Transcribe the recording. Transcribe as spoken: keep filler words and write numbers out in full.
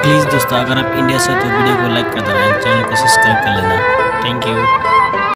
Please दोस्तों अगर आप इंडिया से हो तो वीडियो को लाइक कर देना, चैनल को सब्सक्राइब कर लेना। Thank you.